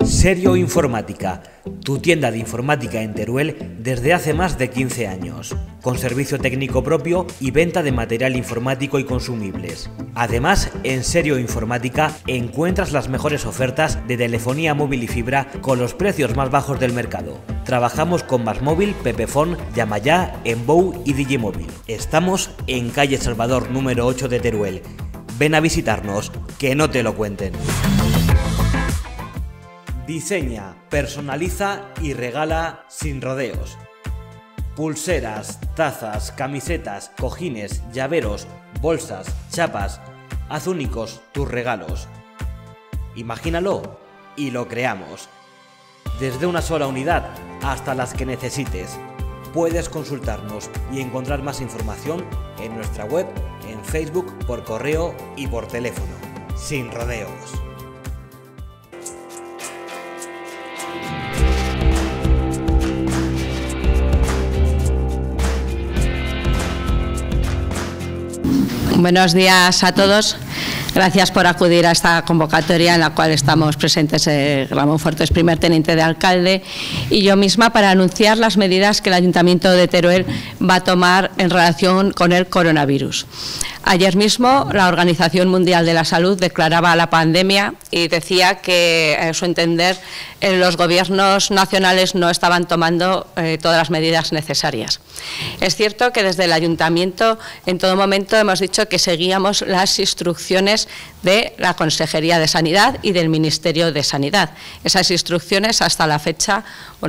Serio Informática, tu tienda de informática en Teruel desde hace más de 15 años, con servicio técnico propio y venta de material informático y consumibles. Además, en Serio Informática encuentras las mejores ofertas de telefonía móvil y fibra con los precios más bajos del mercado. Trabajamos con Másmóvil, Pepefon, Llamayá, Enbow y Digimóvil. Estamos en calle Salvador número 8 de Teruel. Ven a visitarnos, que no te lo cuenten. Diseña, personaliza y regala sin rodeos. Pulseras, tazas, camisetas, cojines, llaveros, bolsas, chapas. Haz únicos tus regalos. Imagínalo y lo creamos. Desde una sola unidad hasta las que necesites. Puedes consultarnos y encontrar más información en nuestra web, en Facebook, por correo y por teléfono. Sin rodeos. Buenos días a todos. Gracias por acudir a esta convocatoria en la cual estamos presentes Ramón Fuertes, primer teniente de alcalde, y yo misma para anunciar las medidas que el Ayuntamiento de Teruel va a tomar en relación con el coronavirus. Ayer mismo la Organización Mundial de la Salud declaraba la pandemia y decía que, a su entender, los gobiernos nacionales no estaban tomando todas las medidas necesarias. Es cierto que desde el Ayuntamiento en todo momento hemos dicho que seguíamos las instrucciones de la Consejería de Sanidad y del Ministerio de Sanidad. Esas instrucciones hasta la fecha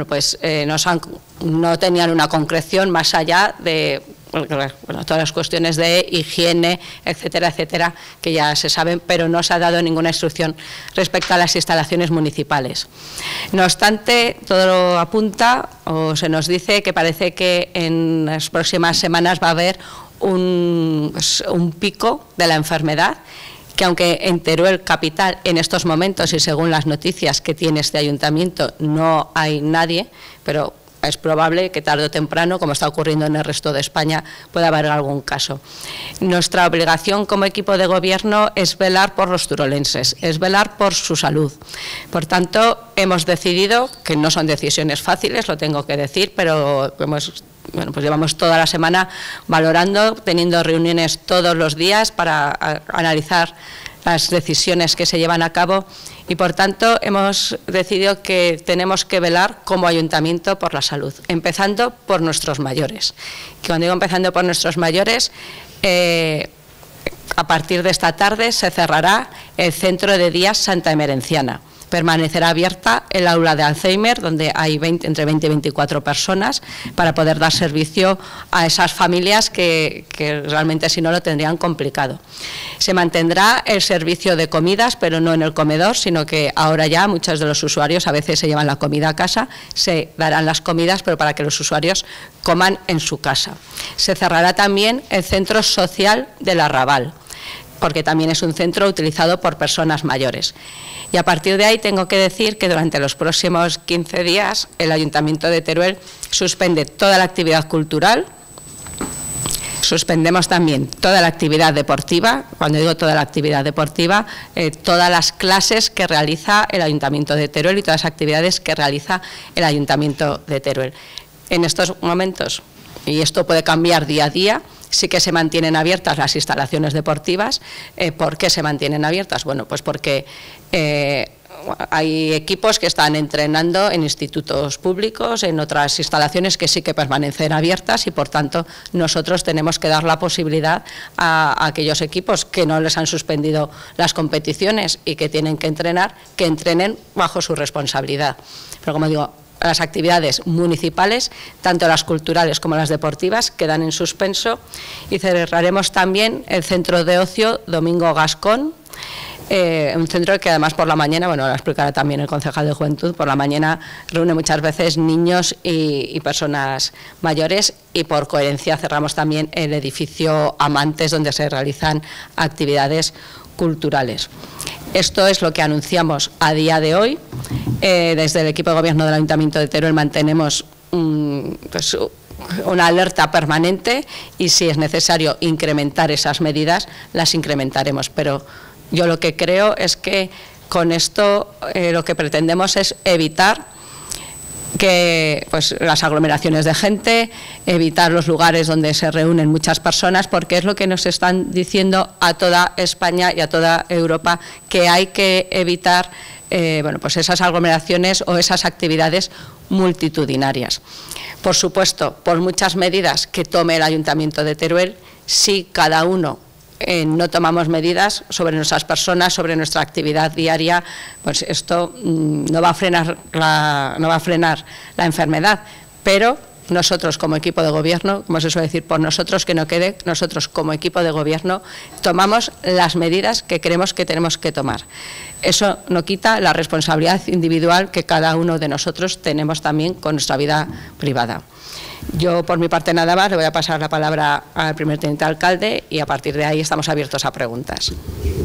no tenían una concreción más allá de todas las cuestiones de higiene, etcétera, etcétera, que ya se saben, pero no se ha dado ninguna instrucción respecto a las instalaciones municipales. No obstante, todo apunta o se nos dice que parece que en las próximas semanas va a haber un pico de la enfermedad, que aunque en Teruel capital en estos momentos y según las noticias que tiene este ayuntamiento no hay nadie, pero es probable que tarde o temprano, como está ocurriendo en el resto de España, pueda haber algún caso. Nuestra obligación como equipo de gobierno es velar por los turolenses, es velar por su salud. Por tanto, hemos decidido, que no son decisiones fáciles, lo tengo que decir, pero pues llevamos toda la semana valorando, teniendo reuniones todos los días para analizar las decisiones que se llevan a cabo y, por tanto, hemos decidido que tenemos que velar como ayuntamiento por la salud, empezando por nuestros mayores. Y cuando digo empezando por nuestros mayores, a partir de esta tarde se cerrará el Centro de Día Santa Emerenciana. Permanecerá abierta el aula de Alzheimer, donde hay entre 20 y 24 personas, para poder dar servicio a esas familias que realmente si no lo tendrían complicado. Se mantendrá el servicio de comidas, pero no en el comedor, sino que ahora ya muchos de los usuarios a veces se llevan la comida a casa, se darán las comidas, pero para que los usuarios coman en su casa. Se cerrará también el centro social del Arrabal, porque también es un centro utilizado por personas mayores. Y a partir de ahí tengo que decir que durante los próximos 15 días el Ayuntamiento de Teruel suspende toda la actividad cultural, suspendemos también toda la actividad deportiva. Cuando digo toda la actividad deportiva, todas las clases que realiza el Ayuntamiento de Teruel y todas las actividades que realiza el Ayuntamiento de Teruel. En estos momentos, y esto puede cambiar día a día, sí que se mantienen abiertas las instalaciones deportivas. ¿Por qué se mantienen abiertas? Bueno, pues porque hay equipos que están entrenando en institutos públicos, en otras instalaciones que sí que permanecen abiertas y, por tanto, nosotros tenemos que dar la posibilidad a aquellos equipos que no les han suspendido las competiciones y que tienen que entrenar, que entrenen bajo su responsabilidad. Pero, como digo, las actividades municipales, tanto las culturales como las deportivas, quedan en suspenso, y cerraremos también el centro de ocio Domingo Gascón, un centro que además por la mañana, bueno, lo explicará también el concejal de Juventud, por la mañana reúne muchas veces niños y personas mayores, y por coherencia cerramos también el edificio Amantes, donde se realizan actividades culturales. Esto es lo que anunciamos a día de hoy. Desde el equipo de gobierno del Ayuntamiento de Teruel mantenemos una alerta permanente y, si es necesario incrementar esas medidas, las incrementaremos. Pero yo lo que creo es que con esto lo que pretendemos es evitar que pues, las aglomeraciones de gente, evitar los lugares donde se reúnen muchas personas, porque es lo que nos están diciendo a toda España y a toda Europa, que hay que evitar bueno, pues esas aglomeraciones o esas actividades multitudinarias. Por supuesto, por muchas medidas que tome el Ayuntamiento de Teruel, si cada uno no tomamos medidas sobre nuestras personas, sobre nuestra actividad diaria, pues esto no va a frenar la enfermedad, pero nosotros como equipo de gobierno, como se suele decir, por nosotros que no quede, nosotros como equipo de gobierno tomamos las medidas que creemos que tenemos que tomar. Eso no quita la responsabilidad individual que cada uno de nosotros tenemos también con nuestra vida privada. Yo, por mi parte, nada más, le voy a pasar la palabra al primer teniente alcalde y a partir de ahí estamos abiertos a preguntas.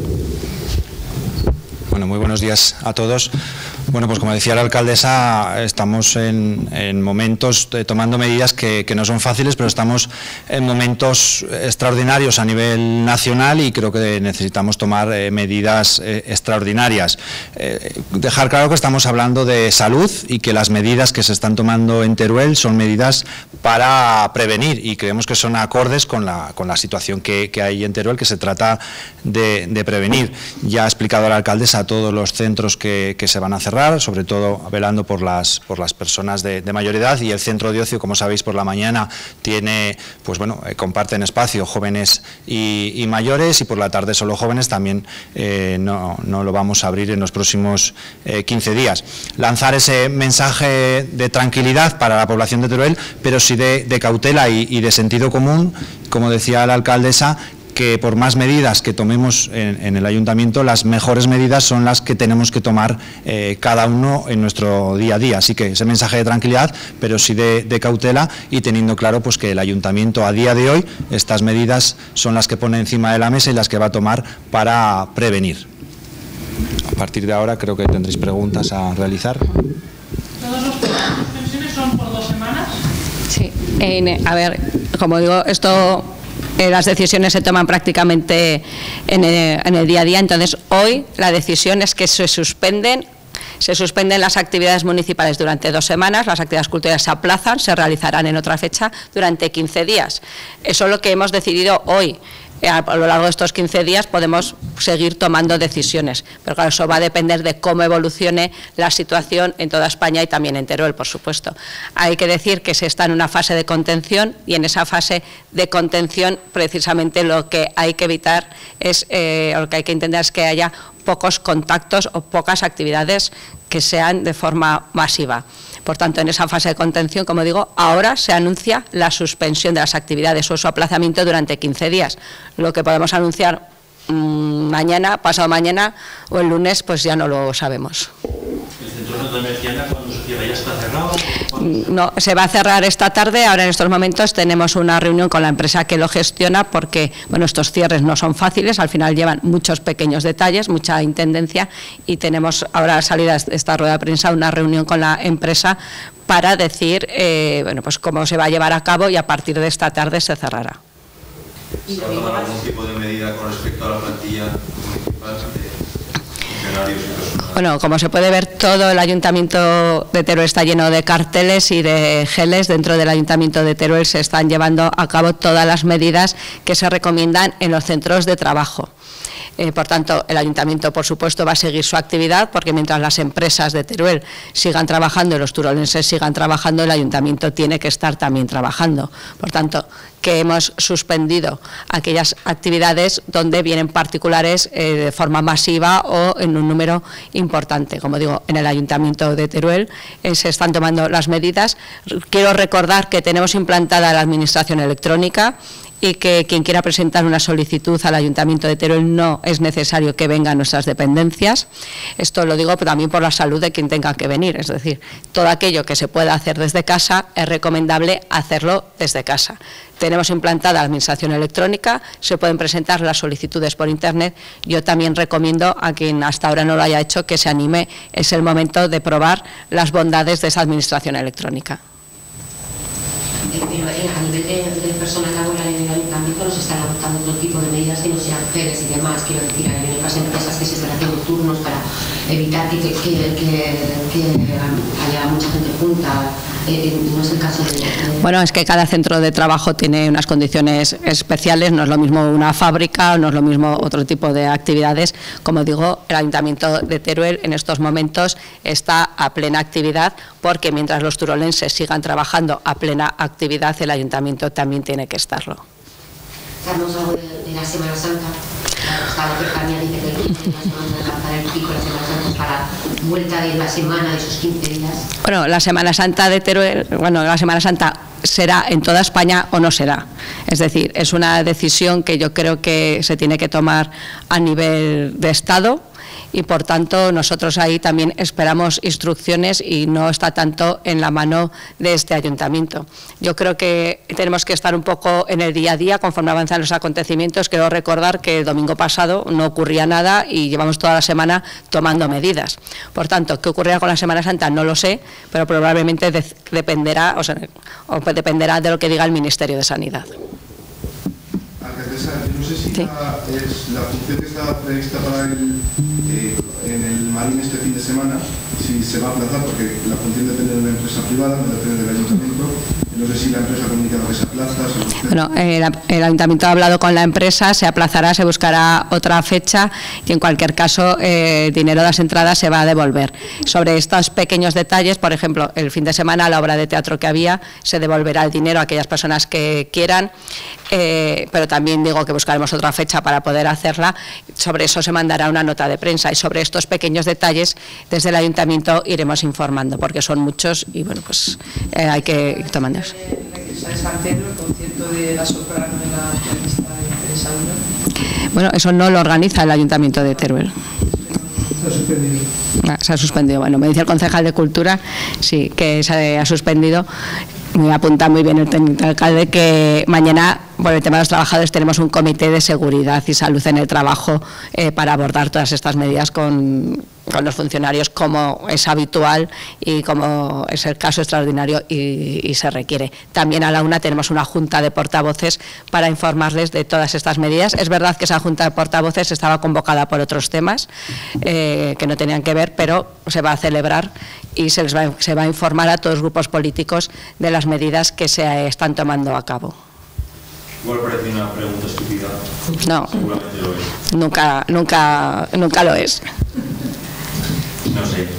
Bueno, muy buenos días a todos. Bueno, pues como decía la alcaldesa, estamos en momentos tomando medidas que no son fáciles, pero estamos en momentos extraordinarios a nivel nacional y creo que necesitamos tomar medidas extraordinarias. Dejar claro que estamos hablando de salud y que las medidas que se están tomando en Teruel son medidas para prevenir y creemos que son acordes con la situación que hay en Teruel, que se trata de prevenir. Ya ha explicado la alcaldesa todos los centros que se van a cerrar, sobre todo velando por las personas de mayor edad, y el centro de ocio, como sabéis, por la mañana tiene, pues bueno, comparten espacio jóvenes y mayores, y por la tarde solo jóvenes. También no lo vamos a abrir en los próximos 15 días. Lanzar ese mensaje de tranquilidad para la población de Teruel, pero sí de cautela y de sentido común, como decía la alcaldesa, que por más medidas que tomemos en el ayuntamiento, las mejores medidas son las que tenemos que tomar cada uno en nuestro día a día. Así que ese mensaje de tranquilidad, pero sí de cautela, y teniendo claro pues que el ayuntamiento a día de hoy, estas medidas son las que pone encima de la mesa y las que va a tomar para prevenir. A partir de ahora creo que tendréis preguntas a realizar. ¿Todas las suspensiones son por 2 semanas? Sí, a ver, como digo, esto... las decisiones se toman prácticamente en el día a día, entonces hoy la decisión es que se suspenden las actividades municipales durante 2 semanas, las actividades culturales se aplazan, se realizarán en otra fecha durante 15 días. Eso es lo que hemos decidido hoy. A lo largo de estos 15 días podemos seguir tomando decisiones, pero claro, eso va a depender de cómo evolucione la situación en toda España y también en Teruel, por supuesto. Hay que decir que se está en una fase de contención, y en esa fase de contención precisamente lo que hay que evitar es, lo que hay que intentar es que haya pocos contactos o pocas actividades que sean de forma masiva. Por tanto, en esa fase de contención, como digo, ahora se anuncia la suspensión de las actividades o su aplazamiento durante 15 días. Lo que podemos anunciar mañana, pasado mañana o el lunes, pues ya no lo sabemos. ¿El centro de Meridiana, cuando se cierra, ya está cerrado? No, se va a cerrar esta tarde. Ahora en estos momentos tenemos una reunión con la empresa que lo gestiona, porque bueno, estos cierres no son fáciles, al final llevan muchos pequeños detalles, mucha intendencia, y tenemos ahora salida de esta rueda de prensa una reunión con la empresa para decir bueno, pues cómo se va a llevar a cabo, y a partir de esta tarde se cerrará. ¿Se va a tomar algún tipo de medida con respecto a la plantilla municipal de funcionarios y personal? Bueno, como se puede ver, todo el Ayuntamiento de Teruel está lleno de carteles y de geles. Dentro del Ayuntamiento de Teruel se están llevando a cabo todas las medidas que se recomiendan en los centros de trabajo. Por tanto, el Ayuntamiento, por supuesto, va a seguir su actividad, porque mientras las empresas de Teruel sigan trabajando y los turolenses sigan trabajando, el Ayuntamiento tiene que estar también trabajando. Por tanto, que hemos suspendido aquellas actividades donde vienen particulares de forma masiva o en un número importante. Como digo, en el Ayuntamiento de Teruel se están tomando las medidas. Quiero recordar que tenemos implantada la administración electrónica, y que quien quiera presentar una solicitud al Ayuntamiento de Teruel no es necesario que venga a nuestras dependencias. Esto lo digo también por la salud de quien tenga que venir, es decir, todo aquello que se pueda hacer desde casa es recomendable hacerlo desde casa. Tenemos implantada la administración electrónica, se pueden presentar las solicitudes por internet. Yo también recomiendo a quien hasta ahora no lo haya hecho que se anime, es el momento de probar las bondades de esa administración electrónica. A nivel del personal laboral en el ayuntamiento no se están adoptando otro tipo de medidas que no sean CERES y demás. Quiero decir, hay otras empresas que se están haciendo turnos para evitar que haya mucha gente junta. No es el caso de... Bueno, es que cada centro de trabajo tiene unas condiciones especiales, no es lo mismo una fábrica, no es lo mismo otro tipo de actividades. Como digo, el Ayuntamiento de Teruel en estos momentos está a plena actividad, porque mientras los turolenses sigan trabajando a plena actividad, el Ayuntamiento también tiene que estarlo. ¿Sabemos algo de la Semana Santa? Está la cercanía, dice que el 15 de la semana de lanzar el pico, la Semana Santa para vuelta de la semana de esos 15 días. Bueno, la Semana Santa de Teruel, la Semana Santa será en toda España o no será. Es decir, es una decisión que yo creo que se tiene que tomar a nivel de Estado, y por tanto nosotros ahí también esperamos instrucciones y no está tanto en la mano de este ayuntamiento. Yo creo que tenemos que estar un poco en el día a día conforme avanzan los acontecimientos. Quiero recordar que el domingo pasado no ocurría nada y llevamos toda la semana tomando medidas. Por tanto, ¿qué ocurrirá con la Semana Santa? No lo sé, pero probablemente dependerá de lo que diga el Ministerio de Sanidad. Alcaldesa, no sé si es la función que está prevista para en el Marín este fin de semana, si se va a aplazar, porque la función depende de una empresa privada, no depende del ayuntamiento. No sé si la empresa ha comunicado que se aplaza. Bueno, el ayuntamiento ha hablado con la empresa, se aplazará, se buscará otra fecha y en cualquier caso el dinero de las entradas se va a devolver. Sobre estos pequeños detalles, por ejemplo, el fin de semana la obra de teatro que había, se devolverá el dinero a aquellas personas que quieran, pero también digo que buscaremos otra fecha para poder hacerla. Sobre eso se mandará una nota de prensa y sobre estos pequeños detalles desde el ayuntamiento iremos informando, porque son muchos y bueno, pues hay que ir tomando. En San Pedro, el concierto de la soprano de la pianista de Teresa Luna. Bueno, eso no lo organiza el Ayuntamiento de Teruel. ¿Se ha suspendido? Se ha suspendido. Bueno, me dice el concejal de Cultura, sí, que se ha suspendido. Me apunta muy bien el técnico alcalde que mañana, por el tema de los trabajadores, tenemos un comité de seguridad y salud en el trabajo para abordar todas estas medidas con los funcionarios, como es habitual y como es el caso extraordinario y se requiere. También a la una tenemos una junta de portavoces para informarles de todas estas medidas. Es verdad que esa junta de portavoces estaba convocada por otros temas que no tenían que ver, pero se va a celebrar y se va a informar a todos los grupos políticos de las medidas que se están tomando a cabo. Igual parece una pregunta estúpida. No, seguramente lo es. Nunca lo es. No sé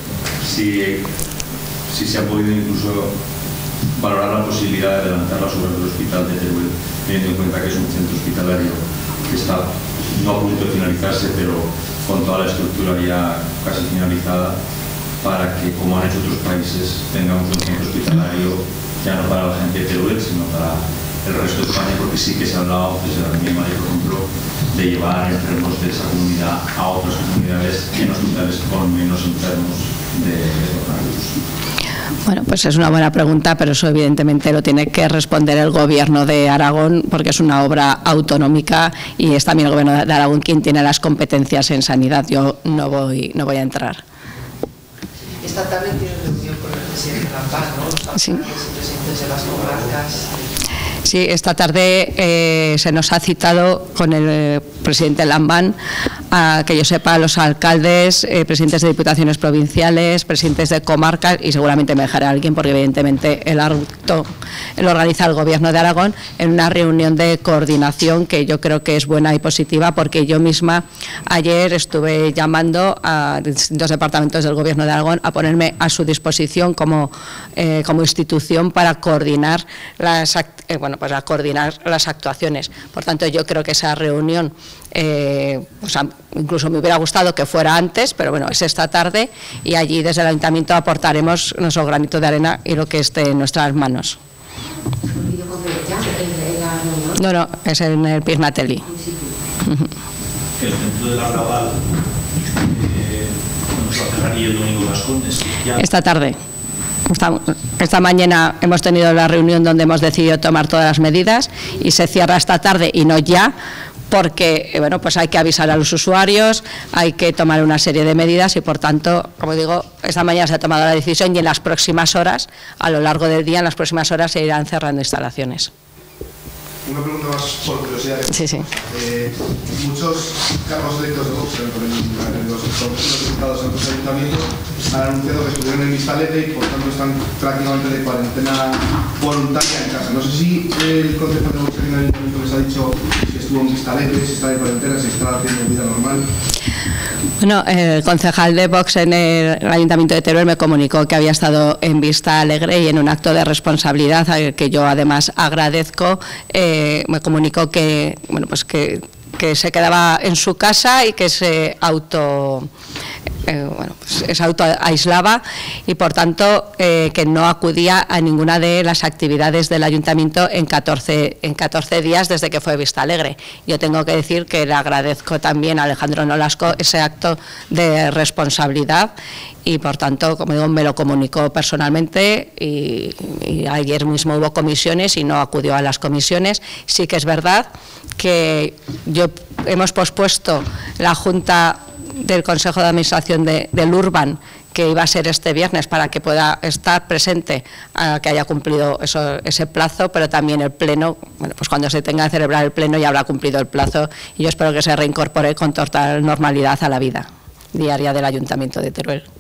si se ha podido incluso valorar la posibilidad de adelantar las obras del hospital de Teruel, teniendo en cuenta que es un centro hospitalario que está no a punto de finalizarse, pero con toda la estructura ya casi finalizada, para que, como han hecho otros países, tengamos un centro hospitalario ya no para la gente de Teruel, sino para el resto de España, porque sí que se ha hablado desde la misma, por ejemplo, de llevar enfermos de esa comunidad a otras comunidades en hospitales con menos enfermos de coronavirus. Bueno, pues es una buena pregunta, pero eso evidentemente lo tiene que responder el Gobierno de Aragón, porque es una obra autonómica y es también el Gobierno de Aragón quien tiene las competencias en sanidad. Yo no voy a entrar. Esta tarde tiene reunión con el presidente de la Paz, ¿no? Los alcaldes y presidentes de las comarcas. Sí, esta tarde se nos ha citado con el presidente Lambán, a que yo sepa, los alcaldes, presidentes de diputaciones provinciales, presidentes de comarcas, y seguramente me dejaré a alguien porque evidentemente el acto lo organiza el Gobierno de Aragón, en una reunión de coordinación que yo creo que es buena y positiva, porque yo misma ayer estuve llamando a distintos departamentos del Gobierno de Aragón a ponerme a su disposición como institución para coordinar las actuaciones. Por tanto, yo creo que esa reunión, incluso me hubiera gustado que fuera antes, pero bueno, es esta tarde y allí desde el Ayuntamiento aportaremos nuestro granito de arena y lo que esté en nuestras manos. No, es en el Pirnatelli. El centro de la Raval no se va a cerrar y el domingo Las Condes. Esta tarde. Esta mañana hemos tenido la reunión donde hemos decidido tomar todas las medidas y se cierra esta tarde y no ya, porque bueno, pues hay que avisar a los usuarios, hay que tomar una serie de medidas y por tanto, como digo, esta mañana se ha tomado la decisión y en las próximas horas, a lo largo del día, en las próximas horas se irán cerrando instalaciones. una pregunta más por curiosidad. Sí, sí. Muchos cargos electos de Vox, los diputados en los ayuntamientos, han anunciado que estuvieron en vista alegre y por tanto están prácticamente de cuarentena voluntaria en casa. No sé si el concejal de Vox en el ayuntamiento les ha dicho si estuvo en vista alegre, si está de cuarentena, si está haciendo vida normal. Bueno, el concejal de Vox en el Ayuntamiento de Teruel me comunicó que había estado en vista alegre y en un acto de responsabilidad al que yo además agradezco. Me comunicó que, bueno, pues que se quedaba en su casa y que se autoaislaba y por tanto que no acudía a ninguna de las actividades del ayuntamiento en 14 días desde que fue Vista Alegre. Yo tengo que decir que le agradezco también a Alejandro Nolasco ese acto de responsabilidad y por tanto, como digo, me lo comunicó personalmente y ayer mismo hubo comisiones y no acudió a las comisiones. Sí que es verdad que hemos pospuesto la Junta del Consejo de Administración del Urban, que iba a ser este viernes para que pueda estar presente, que haya cumplido ese plazo, pero también el Pleno, bueno, pues cuando se tenga que celebrar el Pleno ya habrá cumplido el plazo y yo espero que se reincorpore con total normalidad a la vida diaria del Ayuntamiento de Teruel.